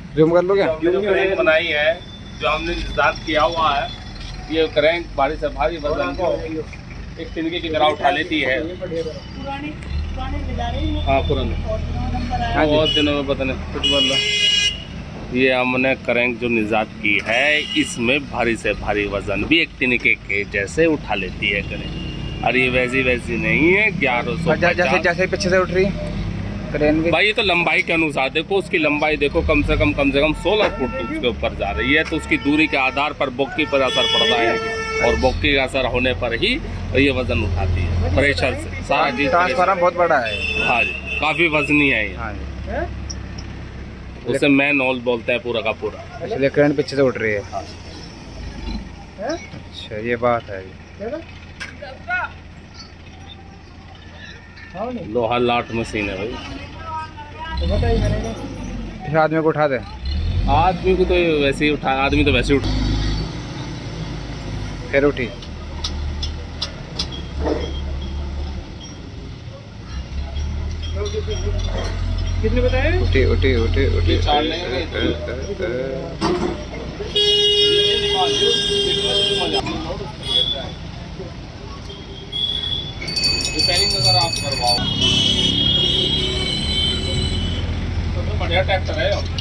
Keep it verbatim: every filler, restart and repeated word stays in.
Zoom कर लो क्या? जो क्रैंक बनाई है, जो हमने इंतजार किया हुआ है, ये क्रैंक भारी से भारी वजन को एक तिनके की तरह उठा लेती है। हाँ पुराने बहुत दिनों में पता नहीं कुछ बोल रहा। ये हमने क्रैंक जो निजात की है, इसमें भारी से भारी वजन भी एक तिनके के जैसे उठा लेती है क्रैंक। और ये वैसी वैसी नहीं है ग्यारह सौ जैसे जैसे पीछे से उठ रही है क्रेन भी। भाई ये तो लंबाई के अनुसार देखो, उसकी लंबाई देखो कम से कम कम से कम सोलह फुट उसके ऊपर जा रही है। तो उसकी दूरी के आधार पर बोक्की पर असर पड़ता है, और बोक्की का असर होने पर ही ये वजन उठाती है प्रेशर से। सारा चीज ट्रांसफार्मर बहुत बड़ा है। हाँ जी, काफी वजनी है ये। हाँ जी, उसे मैन होल बोलते हैं पूरा का पूरा, इसलिए क्रेन पीछे से उठ रही है। अच्छा ये बात है। लोहा लाट मशीन है भाई। इस आदमी को उठा दे। आदमी को तो वैसे ही उठा, आदमी तो वैसे ही उठा। फिर उठी। कितने बताए? उठी उठी उठी उठी। रिपेयरिंग अगर आप करवाओ तो बढ़िया ट्रैक्टर है।